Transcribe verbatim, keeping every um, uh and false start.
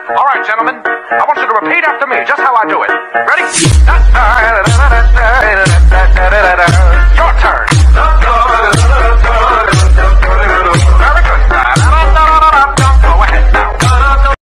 All right, gentlemen, I want you to repeat after me just how I do it. Ready? Uh, uh,